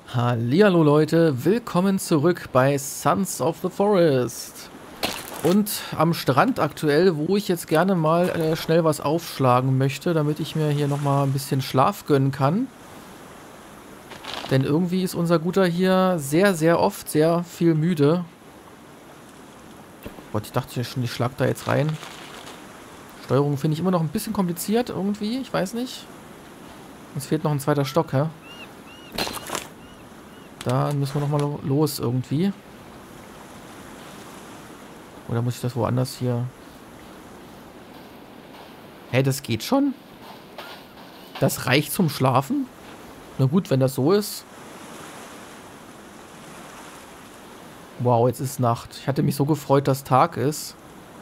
Hallihallo Leute, willkommen zurück bei Sons of the Forest. Und am Strand aktuell, wo ich jetzt gerne mal schnell was aufschlagen möchte, damit ich mir hier nochmal ein bisschen Schlaf gönnen kann. Denn irgendwie ist unser Guter hier sehr, sehr oft sehr viel müde. Gott, ich dachte ja schon, ich schlag da jetzt rein. Steuerung finde ich immer noch ein bisschen kompliziert irgendwie, ich weiß nicht. Uns fehlt noch ein zweiter Stock, hä? Da müssen wir nochmal los irgendwie. Oder muss ich das woanders hier... Hä, das geht schon? Das reicht zum Schlafen? Na gut, wenn das so ist. Wow, jetzt ist Nacht. Ich hatte mich so gefreut, dass Tag ist.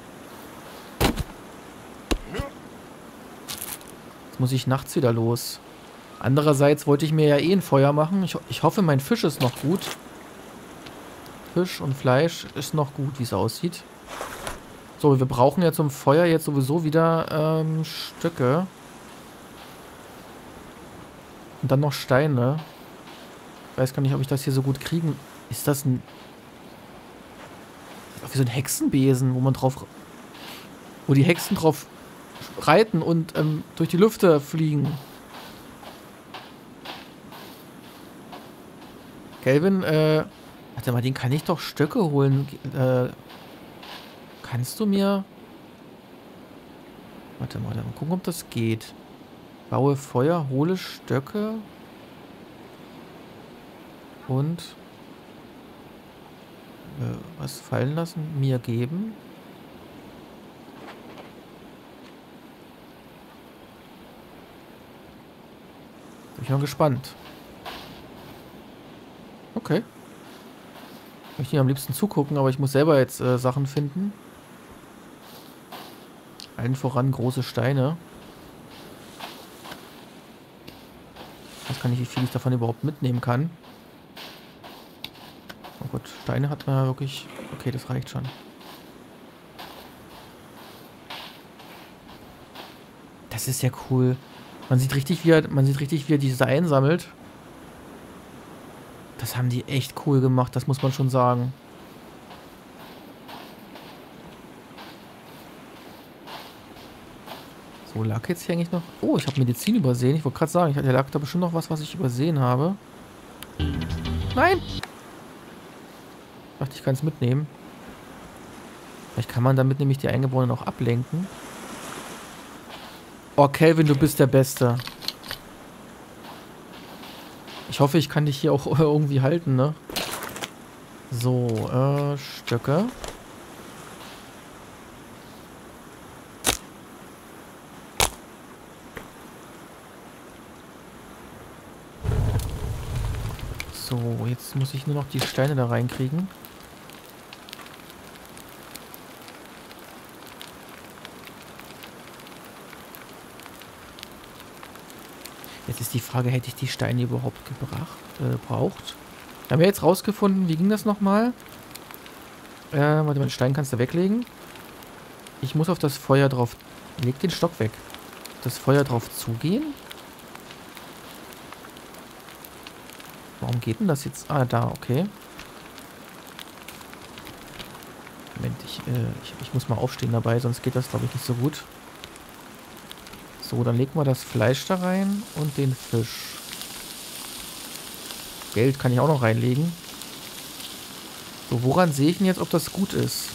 Jetzt muss ich nachts wieder los. Andererseits wollte ich mir ja eh ein Feuer machen. Ich hoffe, mein Fisch ist noch gut. Fisch und Fleisch ist noch gut, wie es aussieht. So, wir brauchen ja zum Feuer jetzt sowieso wieder Stöcke. Und dann noch Steine. Ich weiß gar nicht, ob ich das hier so gut kriegen... Ist das ein... Wie so ein Hexenbesen, wo man drauf... Wo die Hexen drauf reiten und durch die Lüfte fliegen. Kelvin, warte mal, den kann ich doch Stöcke holen. Kannst du mir... Warte mal gucken, ob das geht. Baue Feuer, hole Stöcke. Und... was fallen lassen? Mir geben. Bin ich mal gespannt. Okay. Ich möchte hier am liebsten zugucken, aber ich muss selber jetzt Sachen finden. Allen voran große Steine. Ich weiß gar nicht, wie viel ich davon überhaupt mitnehmen kann. Oh Gott, Steine hat man ja wirklich... Okay, das reicht schon. Das ist ja cool. Man sieht richtig, wie er diese einsammelt. Das haben die echt cool gemacht, das muss man schon sagen. So, lag jetzt hier eigentlich noch... Oh, ich habe Medizin übersehen. Ich wollte gerade sagen, da lag da bestimmt noch was ich übersehen habe. Nein! Ich dachte, ich kann es mitnehmen. Vielleicht kann man damit nämlich die Eingeborenen auch ablenken. Oh, Kelvin, du bist der Beste. Ich hoffe, ich kann dich hier auch irgendwie halten, ne? So, Stöcke. So, jetzt muss ich nur noch die Steine da reinkriegen. Jetzt ist die Frage, hätte ich die Steine überhaupt gebraucht? Haben wir jetzt rausgefunden, wie ging das nochmal? Warte mal, den Stein kannst du weglegen. Ich muss auf das Feuer drauf... Leg den Stock weg. Das Feuer drauf zugehen? Warum geht denn das jetzt? Ah, da, okay. Moment, ich muss mal aufstehen dabei, sonst geht das, glaube ich, nicht so gut. So, dann legen wir das Fleisch da rein und den Fisch. Geld kann ich auch noch reinlegen. So, woran sehe ich denn jetzt, ob das gut ist?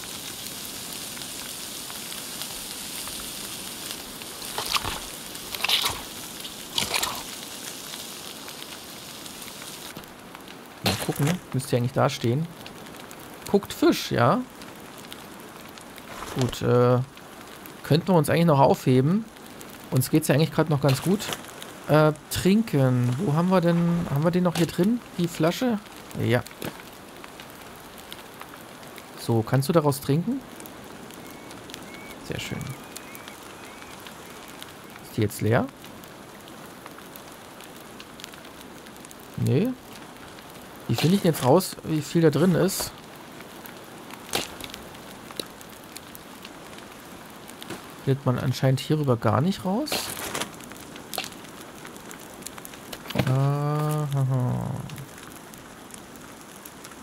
Mal gucken, müsste ja eigentlich da stehen. Guckt Fisch, ja. Gut, könnten wir uns eigentlich noch aufheben. Uns geht es ja eigentlich gerade noch ganz gut. Trinken. Wo haben wir denn... Haben wir den noch hier drin? Die Flasche? Ja. So, kannst du daraus trinken? Sehr schön. Ist die jetzt leer? Nee. Wie finde ich denn jetzt raus, wie viel da drin ist? Findet man anscheinend hierüber gar nicht raus.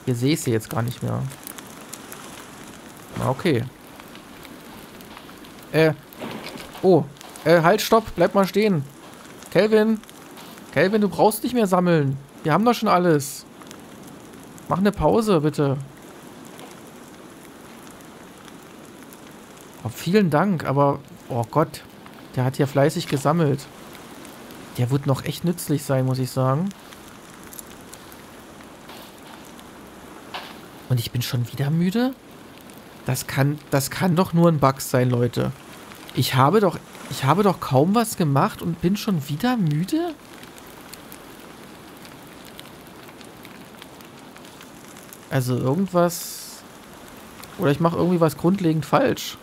Hier sehe ich sie jetzt gar nicht mehr. Na, okay. Oh. Halt, stopp. Bleib mal stehen. Kelvin. Kelvin, du brauchst nicht mehr sammeln. Wir haben doch schon alles. Mach eine Pause, bitte. Oh, vielen Dank, aber... Oh Gott. Der hat hier fleißig gesammelt. Der wird noch echt nützlich sein, muss ich sagen. Und ich bin schon wieder müde? Das kann doch nur ein Bug sein, Leute. Ich habe doch kaum was gemacht und bin schon wieder müde? Also irgendwas... Oder ich mache irgendwie was grundlegend falsch.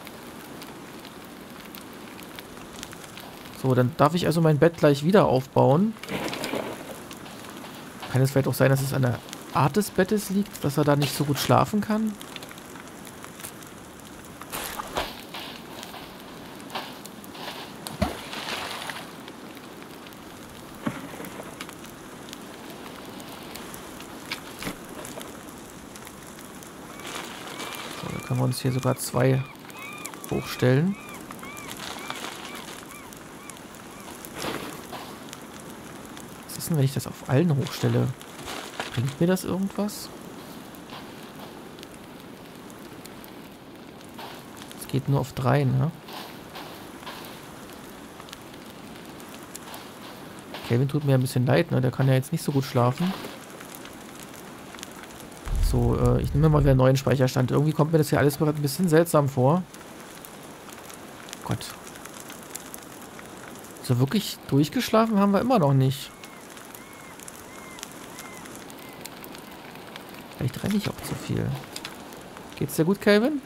So, dann darf ich also mein Bett gleich wieder aufbauen. Kann es vielleicht auch sein, dass es an der Art des Bettes liegt, dass er da nicht so gut schlafen kann? So, dann können wir uns hier sogar 2 hochstellen. Was ist denn, wenn ich das auf allen hochstelle? Bringt mir das irgendwas? Es geht nur auf 3, ne? Kelvin tut mir ein bisschen leid, ne? Der kann ja jetzt nicht so gut schlafen. So, ich nehme mal wieder einen neuen Speicherstand. Irgendwie kommt mir das hier alles ein bisschen seltsam vor. Gott. So wirklich durchgeschlafen haben wir immer noch nicht. Vielleicht renne ich auch zu viel. Geht's dir gut, Kelvin?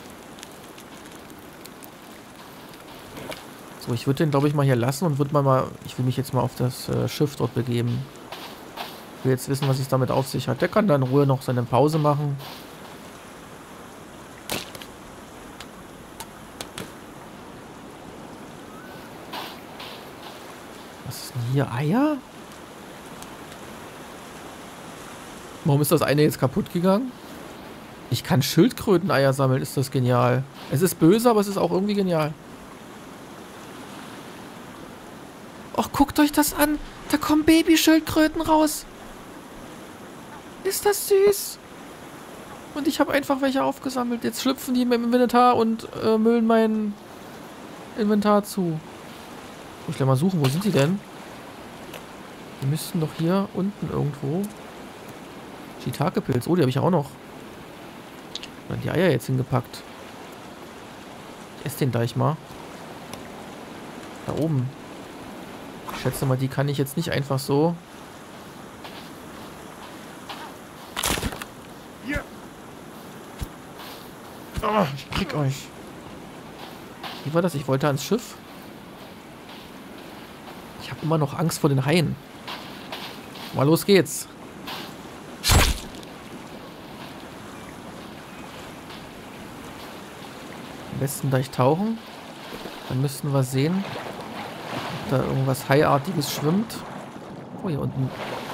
So, ich würde den, glaube ich, mal hier lassen und würde mal... Ich will mich jetzt mal auf das Schiff dort begeben. Ich will jetzt wissen, was es damit auf sich hat. Der kann da in Ruhe noch seine Pause machen. Was ist denn hier? Eier? Warum ist das eine jetzt kaputt gegangen? Ich kann Schildkröteneier sammeln, ist das genial. Es ist böse, aber es ist auch irgendwie genial. Och, guckt euch das an. Da kommen Babyschildkröten raus. Ist das süß? Und ich habe einfach welche aufgesammelt. Jetzt schlüpfen die im Inventar und müllen mein Inventar zu. Ich will mal suchen, wo sind die denn? Die müssten doch hier unten irgendwo... Shiitake-Pilz. Oh, die habe ich auch noch. Dann die Eier jetzt hingepackt. Ich esse den gleich mal. Da oben. Ich schätze mal, die kann ich jetzt nicht einfach so... Oh, ich krieg euch. Wie war das? Ich wollte ans Schiff. Ich habe immer noch Angst vor den Haien. Mal los geht's. Am besten gleich tauchen. Dann müssten wir sehen, ob da irgendwas Haiartiges schwimmt. Oh, hier unten.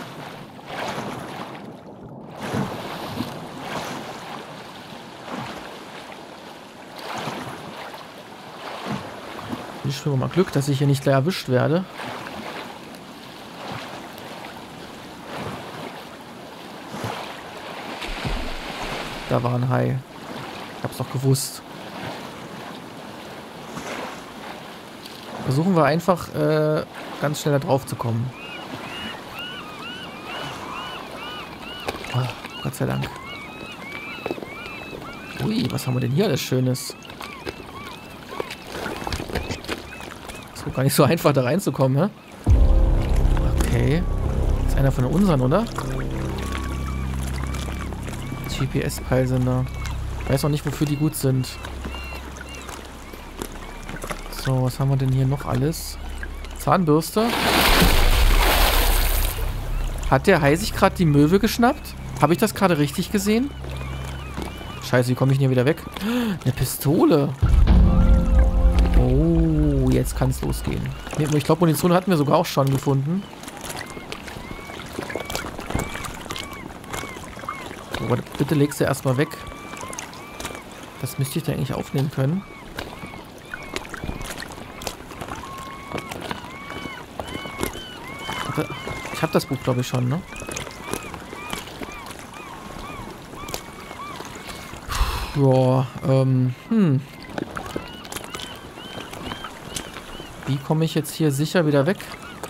Ich schwimme mal Glück, dass ich hier nicht gleich erwischt werde. Da war ein Hai. Ich hab's doch gewusst. Versuchen wir einfach ganz schnell da drauf zu kommen. Oh, Gott sei Dank. Ui, was haben wir denn hier alles Schönes? Ist doch gar nicht so einfach da reinzukommen, hä? Okay. Das ist einer von unseren, oder? GPS-Peilsender. Ich weiß noch nicht, wofür die gut sind. So, was haben wir denn hier noch alles? Zahnbürste. Hat der Hai sich gerade die Möwe geschnappt? Habe ich das gerade richtig gesehen? Scheiße, wie komme ich denn hier wieder weg? Eine Pistole. Oh, jetzt kann es losgehen. Ich glaube, Munition hatten wir sogar auch schon gefunden. aber bitte legst du erstmal weg. Das müsste ich da eigentlich aufnehmen können. Ich habe das Buch, glaube ich, schon, ne? Ja, Wie komme ich jetzt hier sicher wieder weg?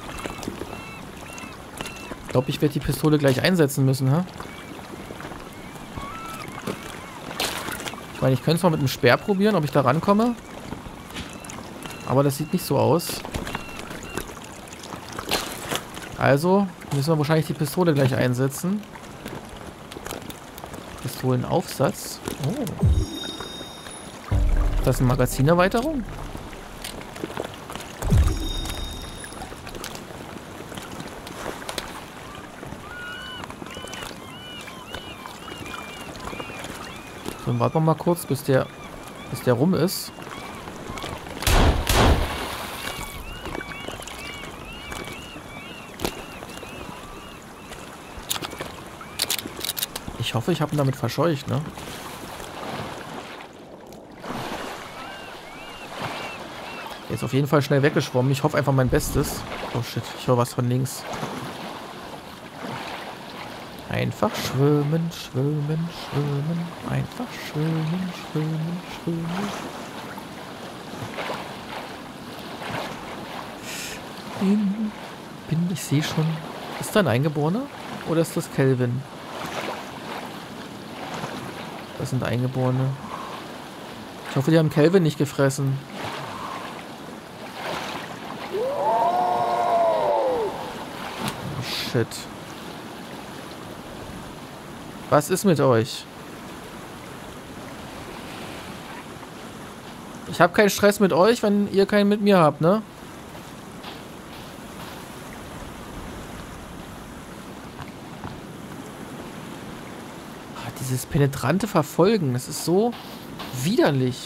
Ich glaube, ich werde die Pistole gleich einsetzen müssen, hä? Ich meine, ich könnte es mal mit einem Speer probieren, ob ich da rankomme. Aber das sieht nicht so aus. Also müssen wir wahrscheinlich die Pistole gleich einsetzen. Pistolenaufsatz. Oh. Das ist eine Magazinerweiterung. So, dann warten wir mal kurz, bis der rum ist. Ich hoffe, ich habe ihn damit verscheucht, ne? Er ist auf jeden Fall schnell weggeschwommen. Ich hoffe einfach mein Bestes. Oh shit, ich höre was von links. Einfach schwimmen, schwimmen, schwimmen. Einfach schwimmen, schwimmen, schwimmen. Ich sehe schon. Ist da ein Eingeborener? Oder ist das Kelvin? Das sind Eingeborene. Ich hoffe, die haben Kelvin nicht gefressen. Oh, shit. Was ist mit euch? Ich habe keinen Stress mit euch, wenn ihr keinen mit mir habt, ne? Dieses penetrante Verfolgen, das ist so widerlich.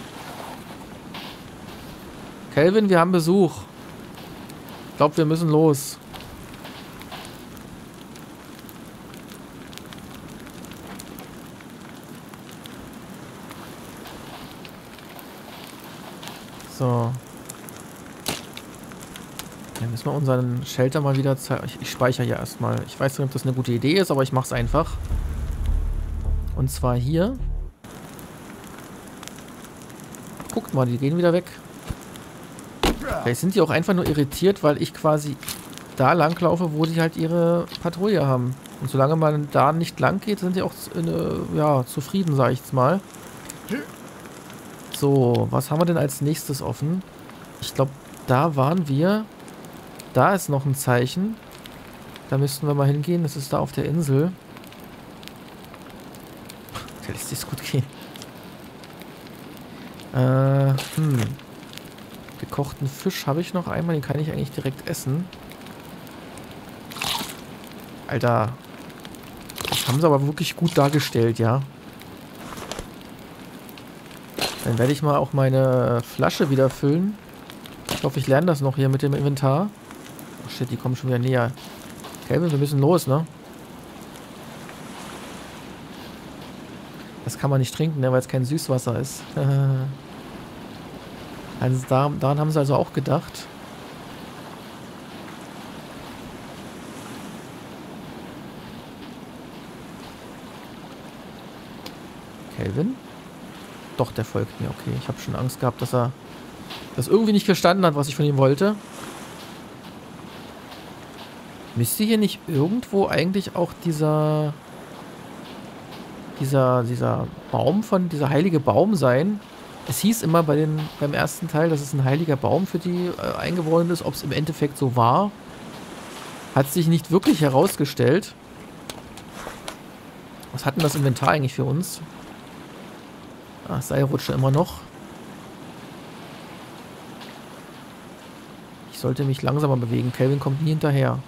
Kelvin, wir haben Besuch. Ich glaube, wir müssen los. So. Dann müssen wir unseren Shelter mal wieder zeigen. Ich speichere hier erstmal. Ich weiß nicht, ob das eine gute Idee ist, aber ich mache es einfach. Und zwar hier. Guckt mal, die gehen wieder weg. Vielleicht sind die auch einfach nur irritiert, weil ich quasi da langlaufe, wo die halt ihre Patrouille haben. Und solange man da nicht lang geht, sind die auch ja, zufrieden, sage ich jetzt mal. So, was haben wir denn als nächstes offen? Ich glaube, da waren wir. Da ist noch ein Zeichen. Da müssten wir mal hingehen. Das ist da auf der Insel. Da lässt sich's gut gehen. Gekochten Fisch habe ich noch einmal. Den kann ich eigentlich direkt essen. Alter. Das haben sie aber wirklich gut dargestellt, ja. Dann werde ich mal auch meine Flasche wieder füllen. Ich hoffe, ich lerne das noch hier mit dem Inventar. Oh shit, die kommen schon wieder näher. Kelvin, wir müssen los, ne? Das kann man nicht trinken, ne, weil es kein Süßwasser ist. Also daran haben sie also auch gedacht. Kelvin? Doch, der folgt mir. Okay, ich habe schon Angst gehabt, dass er das irgendwie nicht verstanden hat, was ich von ihm wollte. Müsste hier nicht irgendwo eigentlich auch dieser Baum dieser heilige Baum sein? Es hieß immer beim ersten Teil, dass es ein heiliger Baum für die Eingeborenen ist. Ob es im Endeffekt so war, hat sich nicht wirklich herausgestellt. Was hat denn das Inventar eigentlich für uns? Ah, Seilrutsche immer noch. Ich sollte mich langsamer bewegen. Kelvin kommt nie hinterher.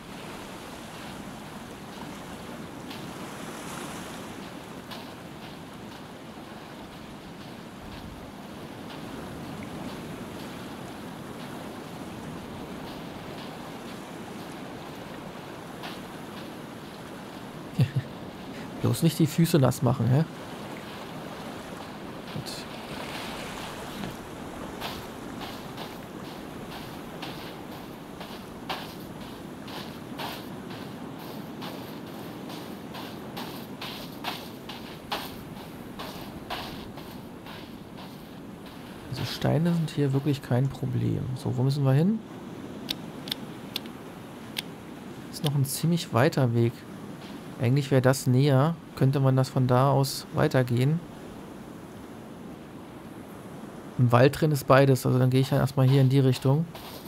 Bloß nicht die Füße nass machen, hä? Gut. Also Steine sind hier wirklich kein Problem. So, wo müssen wir hin? Ist noch ein ziemlich weiter Weg. Eigentlich wäre das näher. Könnte man das von da aus weitergehen. Im Wald drin ist beides. Also dann gehe ich dann erstmal hier in die Richtung.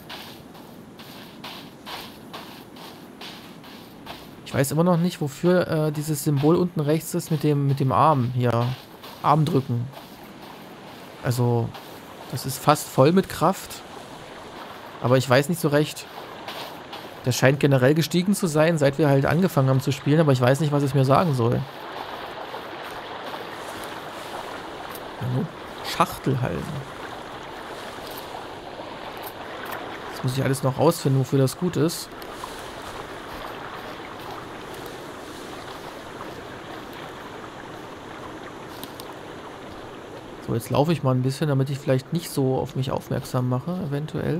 Ich weiß immer noch nicht, wofür dieses Symbol unten rechts ist mit dem Arm hier. Arm drücken. Also, das ist fast voll mit Kraft. Aber ich weiß nicht so recht. Das scheint generell gestiegen zu sein, seit wir halt angefangen haben zu spielen, aber ich weiß nicht, was es mir sagen soll. Schachtelhallen. Jetzt muss ich alles noch rausfinden, wofür das gut ist. So, jetzt laufe ich mal ein bisschen, damit ich vielleicht nicht so auf mich aufmerksam mache, eventuell.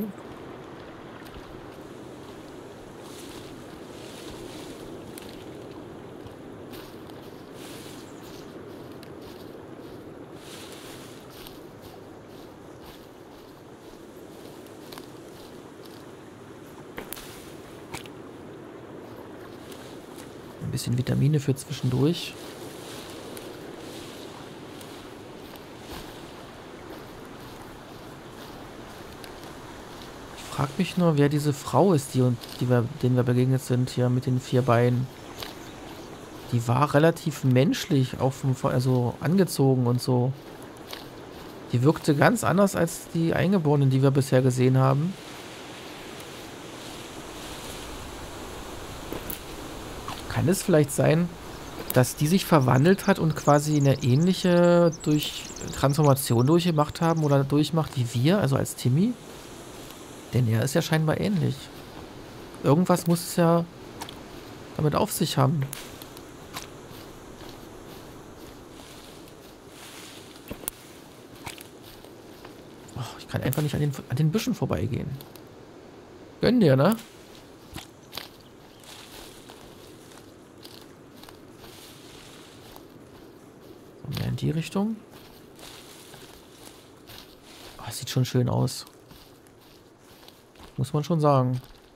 Ein bisschen Vitamine für zwischendurch. Ich frage mich nur, wer diese Frau ist, denen wir begegnet sind, hier mit den 4 Beinen. Die war relativ menschlich, also angezogen und so. Die wirkte ganz anders als die Eingeborenen, die wir bisher gesehen haben. Kann es vielleicht sein, dass die sich verwandelt hat und quasi eine ähnliche Transformation durchgemacht haben oder durchmacht wie wir, also als Timmy? Denn er ist ja scheinbar ähnlich. Irgendwas muss es ja damit auf sich haben. Oh, ich kann einfach nicht an den Büschen vorbeigehen. Gönn dir, ne? So, mehr in die Richtung. Oh, sieht schon schön aus. Muss man schon sagen.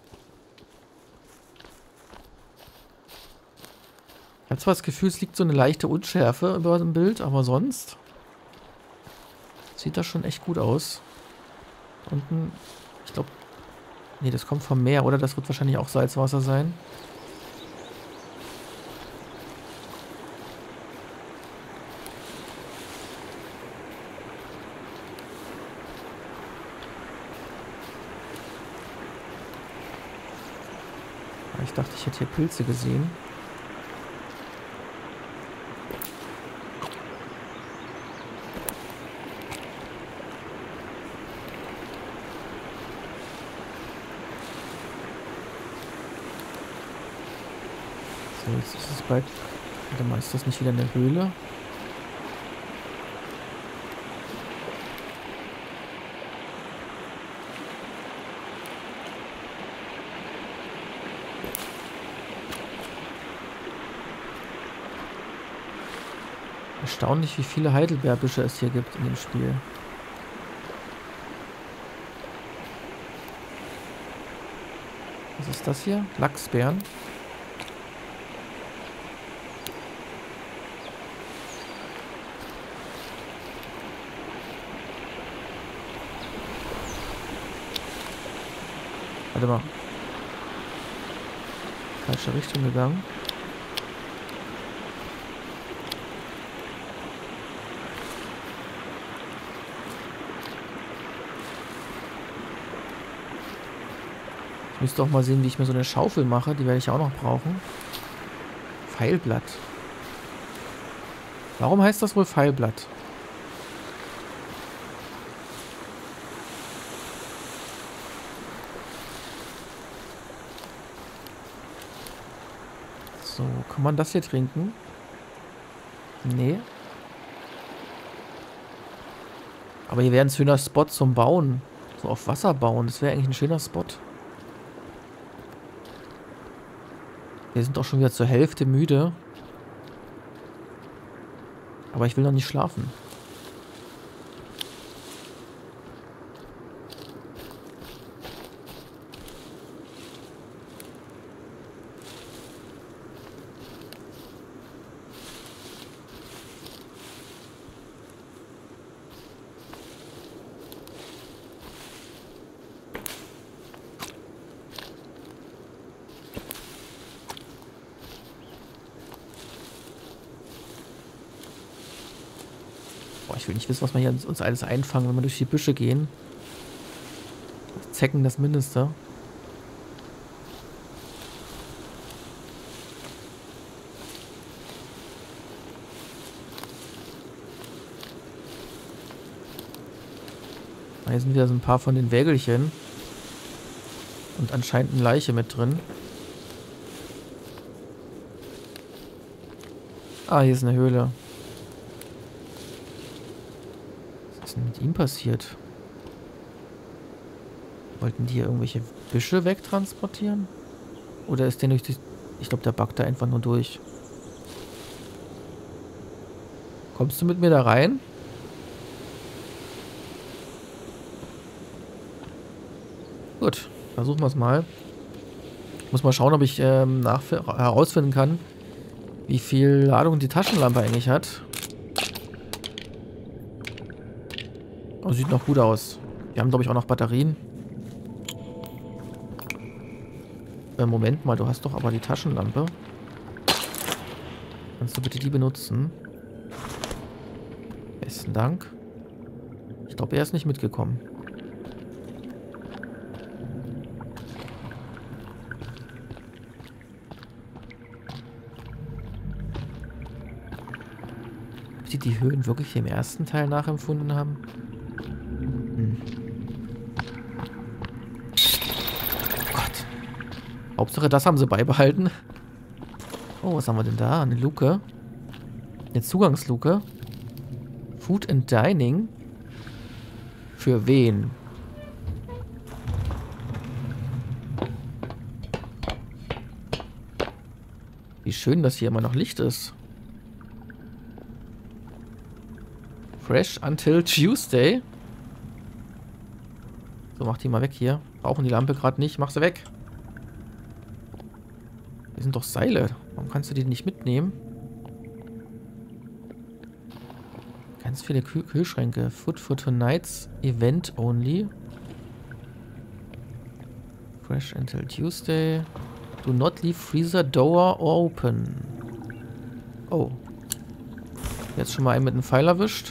Ich habe zwar das Gefühl, es liegt so eine leichte Unschärfe über dem Bild, aber sonst sieht das schon echt gut aus. Unten, ich glaube, nee, das kommt vom Meer, oder? Das wird wahrscheinlich auch Salzwasser sein. Ich dachte, ich hätte hier Pilze gesehen. So, jetzt ist es bald... Warte mal, ist das nicht wieder eine Höhle? Erstaunlich, wie viele Heidelbeerbüsche es hier gibt in dem Spiel. Was ist das hier? Lachsbeeren. Warte mal. Falsche Richtung gegangen. Ich müsste auch mal sehen, wie ich mir so eine Schaufel mache. Die werde ich auch noch brauchen. Pfeilblatt. Warum heißt das wohl Pfeilblatt? So, kann man das hier trinken? Nee. Aber hier wäre ein schöner Spot zum Bauen. So auf Wasser bauen. Das wäre eigentlich ein schöner Spot. Wir sind doch schon wieder zur Hälfte müde. Aber ich will noch nicht schlafen. Boah, ich will nicht wissen, was wir hier uns alles einfangen, wenn wir durch die Büsche gehen. Zecken das Mindeste. Hier sind wieder so ein paar von den Wägelchen. Und anscheinend eine Leiche mit drin. Ah, hier ist eine Höhle. Was ist denn mit ihm passiert? Wollten die hier irgendwelche Büsche wegtransportieren? Oder ist der durch die... Ich glaube, der backt da einfach nur durch. Kommst du mit mir da rein? Gut, versuchen wir es mal. Ich muss mal schauen, ob ich herausfinden kann, wie viel Ladung die Taschenlampe eigentlich hat. Oh, sieht noch gut aus. Wir haben, glaube ich, auch noch Batterien. Moment mal, du hast doch aber die Taschenlampe. Kannst du bitte die benutzen? Besten Dank. Ich glaube, er ist nicht mitgekommen. Ob die Höhen wirklich im ersten Teil nachempfunden haben? Hauptsache, das haben sie beibehalten. Oh, was haben wir denn da? Eine Luke. Eine Zugangsluke. Food and Dining. Für wen? Wie schön, dass hier immer noch Licht ist. Fresh until Tuesday. So, mach die mal weg hier. Brauchen die Lampe gerade nicht. Mach sie weg. Hier sind doch Seile. Warum kannst du die nicht mitnehmen? Ganz viele Kühlschränke. Food for tonight's event only. Fresh until Tuesday. Do not leave freezer door open. Oh. Jetzt schon mal einen mit einem Pfeil erwischt.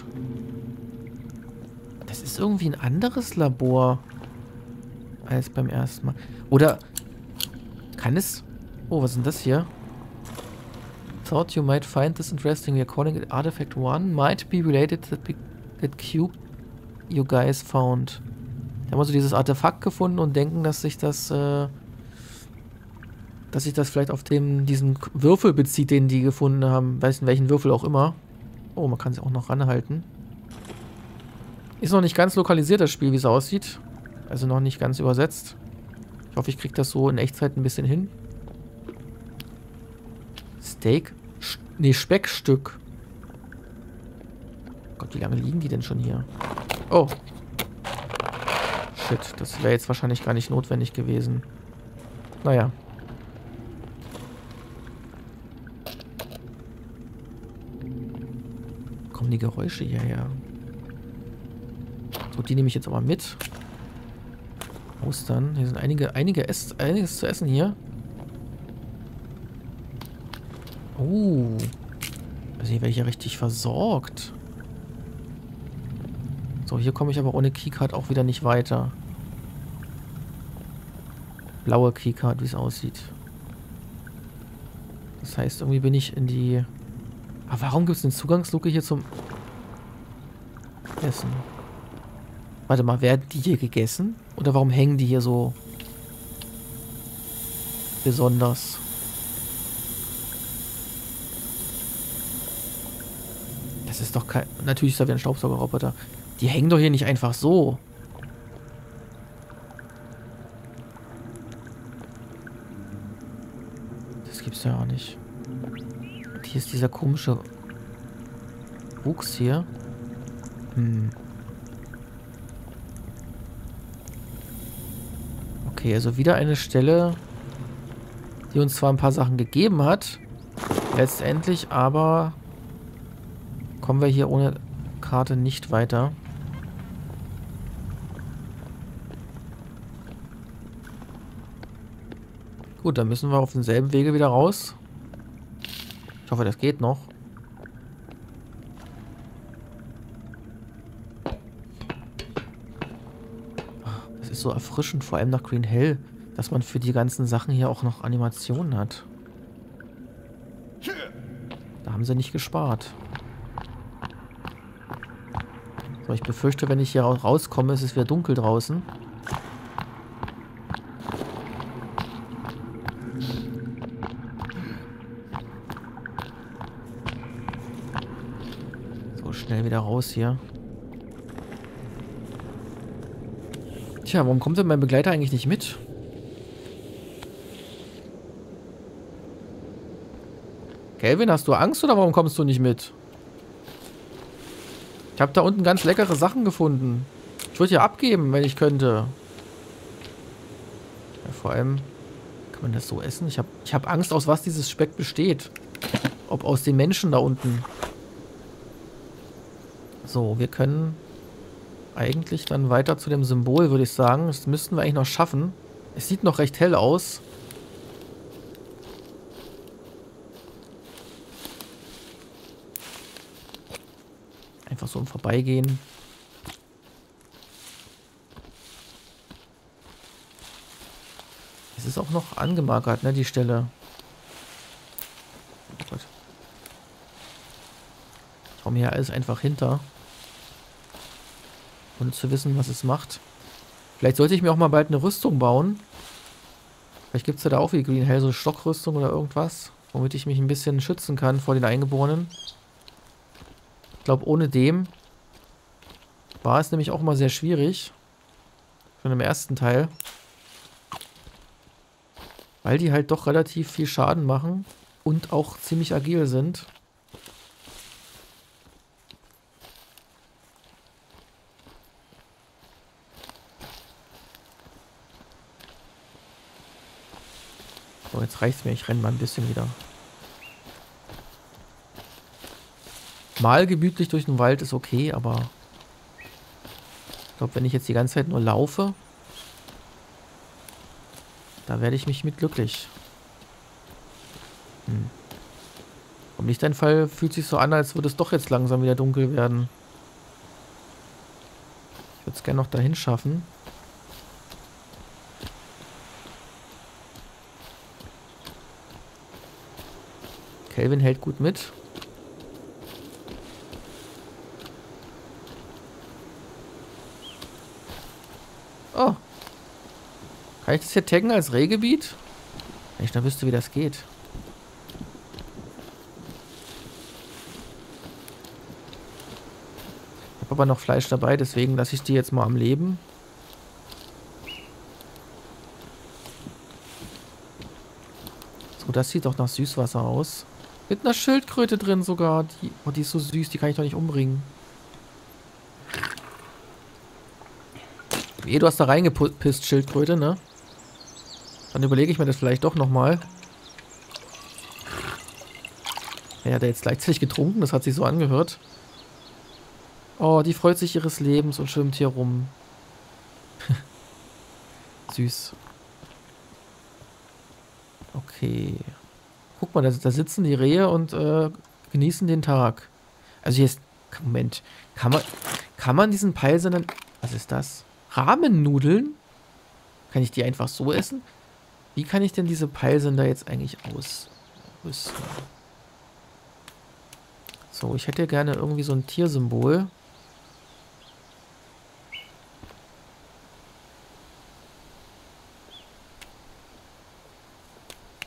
Das ist irgendwie ein anderes Labor als beim ersten Mal. Oder kann es... Oh, was ist denn das hier? Thought you might find this interesting. We are calling it Artifact 1. Might be related to that cube you guys found. Da haben wir so dieses Artefakt gefunden und denken, dass sich das vielleicht auf diesen Würfel bezieht, den die gefunden haben. Weiß nicht, welchen Würfel auch immer. Oh, man kann sie auch noch ranhalten. Ist noch nicht ganz lokalisiert, das Spiel, wie es aussieht. Also noch nicht ganz übersetzt. Ich hoffe, ich kriege das so in Echtzeit ein bisschen hin. Steak? Nee, Speckstück. Gott, wie lange liegen die denn schon hier? Oh. Shit, das wäre jetzt wahrscheinlich gar nicht notwendig gewesen. Naja. Kommen die Geräusche hierher? So, die nehme ich jetzt aber mit. Austern. Hier sind einiges zu essen hier. Also hier werde ich ja richtig versorgt. So, hier komme ich aber ohne Keycard auch wieder nicht weiter. Blaue Keycard, wie es aussieht. Das heißt, irgendwie bin ich in die... Aber warum gibt es eine Zugangsluke hier zum Essen? Warte mal, werden die hier gegessen? Oder warum hängen die hier so besonders? ist doch kein... Natürlich ist da wieder ein Staubsaugerroboter. Die hängen doch hier nicht einfach so. Das gibt's ja auch nicht. Und hier ist dieser komische Wuchs hier. Okay, also wieder eine Stelle, die uns zwar ein paar Sachen gegeben hat, letztendlich, aber kommen wir hier ohne Karte nicht weiter. Gut, dann müssen wir auf demselben Wege wieder raus. Ich hoffe, das geht noch. Das ist so erfrischend, vor allem nach Green Hell, dass man für die ganzen Sachen hier auch noch Animationen hat. Da haben sie nicht gespart. So, ich befürchte, wenn ich hier rauskomme, ist es wieder dunkel draußen. So, schnell wieder raus hier. Tja, warum kommt denn mein Begleiter eigentlich nicht mit? Kelvin, hast du Angst oder warum kommst du nicht mit? Ich habe da unten ganz leckere Sachen gefunden. Ich würde ja abgeben, wenn ich könnte. Ja, vor allem, kann man das so essen? Ich hab Angst, aus was dieses Speck besteht. Ob aus den Menschen da unten. So, wir können eigentlich dann weiter zu dem Symbol, würde ich sagen. Das müssten wir eigentlich noch schaffen. Es sieht noch recht hell aus. Einfach so im Vorbeigehen. Es ist auch noch angemarkert, ne, die Stelle. Oh Gott. Ich hau mir hier alles einfach hinter. Ohne zu wissen, was es macht. Vielleicht sollte ich mir auch mal bald eine Rüstung bauen. Vielleicht gibt es ja da auch wie Green Hell so Stockrüstung oder irgendwas. Womit ich mich ein bisschen schützen kann vor den Eingeborenen. Ich glaube, ohne dem war es nämlich auch mal sehr schwierig. Schon im ersten Teil. Weil die halt doch relativ viel Schaden machen. Und auch ziemlich agil sind. So, jetzt reicht's mir. Ich renne mal ein bisschen wieder. Mal gemütlich durch den Wald ist okay, aber ich glaube, wenn ich jetzt die ganze Zeit nur laufe, da werde ich mich mit glücklich. Im Lichteinfall fühlt sich so an, als würde es doch jetzt langsam wieder dunkel werden. Ich würde es gerne noch dahin schaffen. Kelvin hält gut mit. Oh. Kann ich das hier taggen als Rehgebiet? Wenn ich dann wüsste, wie das geht. Ich habe aber noch Fleisch dabei, deswegen lasse ich die jetzt mal am Leben. So, das sieht doch nach Süßwasser aus. Mit einer Schildkröte drin sogar. Die ist so süß, die kann ich doch nicht umbringen. Du hast da reingepisst, Schildkröte, ne? Dann überlege ich mir das vielleicht doch nochmal. Er hat jetzt gleichzeitig getrunken, das hat sich so angehört. Oh, die freut sich ihres Lebens und schwimmt hier rum. Süß. Okay. Guck mal, da sitzen die Rehe und genießen den Tag. Also hier ist... Moment. Kann man diesen Peilsendern... Was ist das? Rahmennudeln? Kann ich die einfach so essen? Wie kann ich denn diese Peilsender jetzt eigentlich ausrüsten? So, ich hätte gerne irgendwie so ein Tiersymbol.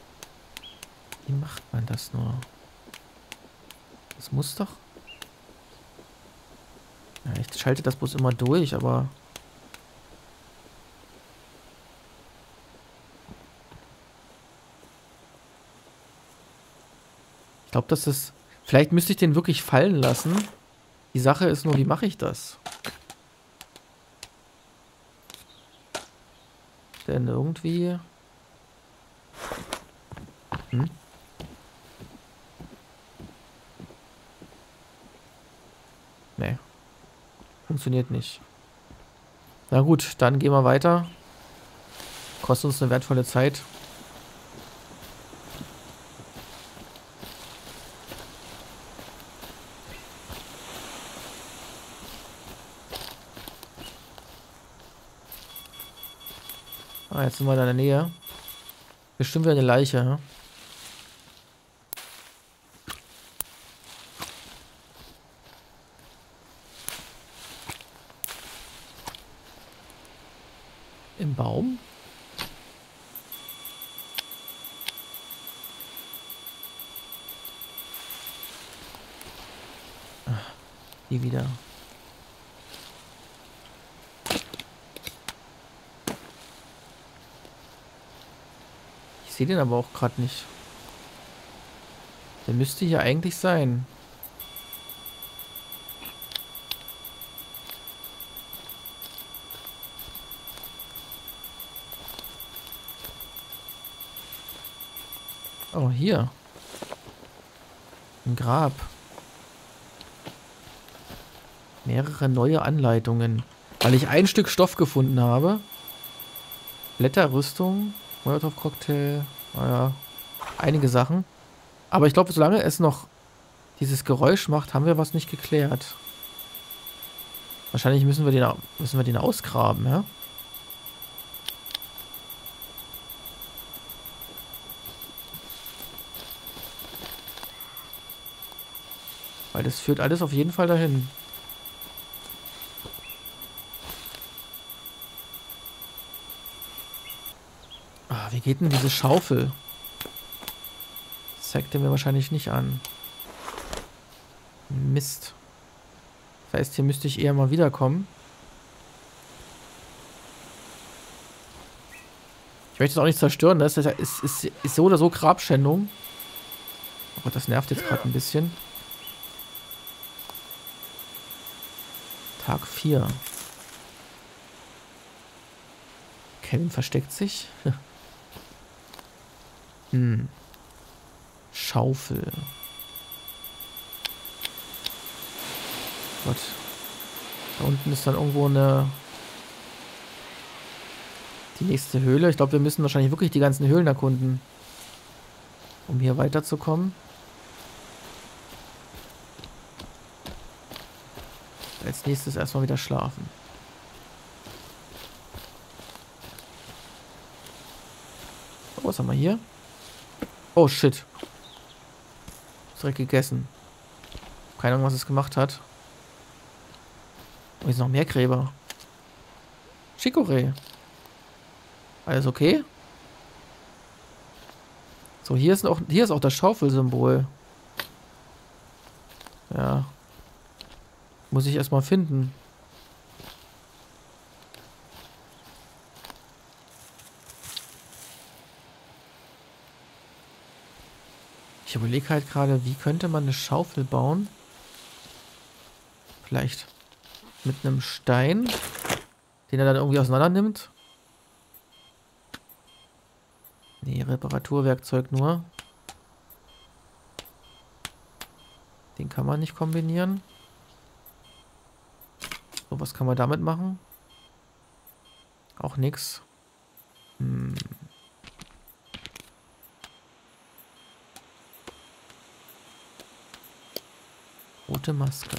Wie macht man das nur? Das muss doch... Ja, ich schalte das bloß immer durch, aber... Ich glaube, dass das... Vielleicht müsste ich den wirklich fallen lassen. Die Sache ist nur, wie mache ich das? Denn irgendwie... Hm? Nee. Funktioniert nicht. Na gut, dann gehen wir weiter. Kostet uns eine wertvolle Zeit. Ah, jetzt sind wir da in der Nähe. Bestimmt wieder eine Leiche, hm? Im Baum? Ach, die wieder. Ich sehe den aber auch gerade nicht. Der müsste hier eigentlich sein. Oh, hier. Ein Grab. Mehrere neue Anleitungen. Weil ich ein Stück Stoff gefunden habe. Blätterrüstung. Molotov-Cocktail. Naja. Einige Sachen. Aber ich glaube, solange es noch dieses Geräusch macht, haben wir was nicht geklärt. Wahrscheinlich müssen wir den ausgraben, ja? Weil das führt alles auf jeden Fall dahin. Ah, wie geht denn diese Schaufel? Das zeigt er mir wahrscheinlich nicht an. Mist. Das heißt, hier müsste ich eher mal wiederkommen. Ich möchte es auch nicht zerstören, das ist so oder so Grabschändung. Aber das nervt jetzt gerade ein bisschen. Tag 4. Kevin versteckt sich. Schaufel. Gott. Da unten ist dann irgendwo die nächste Höhle. Ich glaube, wir müssen wahrscheinlich wirklich die ganzen Höhlen erkunden, um hier weiterzukommen. Als nächstes erstmal wieder schlafen. Oh, was haben wir hier? Oh, shit. Direkt gegessen. Keine Ahnung, was es gemacht hat. Oh, hier sind noch mehr Gräber. Chicorée. Alles okay? So, hier ist auch das Schaufelsymbol. Ja. Muss ich erstmal finden. Ich überlege halt gerade, wie könnte man eine Schaufel bauen? Vielleicht mit einem Stein, den er dann irgendwie auseinander nimmt. Nee, Reparaturwerkzeug nur. Den kann man nicht kombinieren. So, was kann man damit machen? Auch nix. Rote Maske.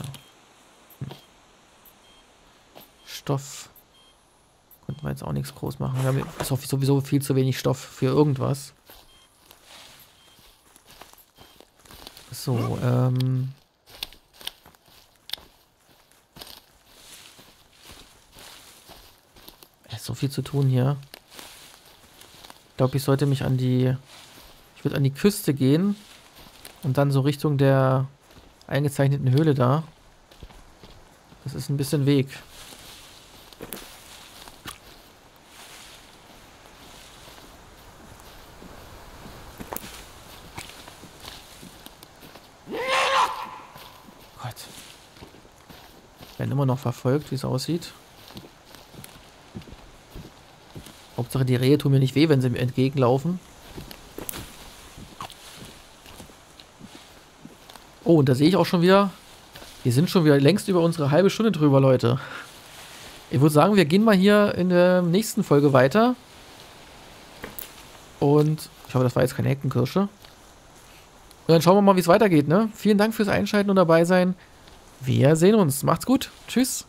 Stoff. Konnten wir jetzt auch nichts groß machen. Wir haben sowieso viel zu wenig Stoff für irgendwas. So, ist so viel zu tun hier. Ich glaube, ich sollte mich ich würde an die Küste gehen und dann so Richtung der eingezeichneten Höhle da. Das ist ein bisschen Weg. Gott. Werden immer noch verfolgt, wie es aussieht. Hauptsache die Rehe tun mir nicht weh, wenn sie mir entgegenlaufen. Oh, und da sehe ich auch schon wieder, wir sind schon wieder längst über unsere halbe Stunde drüber, Leute. Ich würde sagen, wir gehen mal hier in der nächsten Folge weiter. Und ich hoffe, das war jetzt keine Heckenkirsche. Und dann schauen wir mal, wie es weitergeht, ne? Vielen Dank fürs Einschalten und dabei sein. Wir sehen uns. Macht's gut. Tschüss.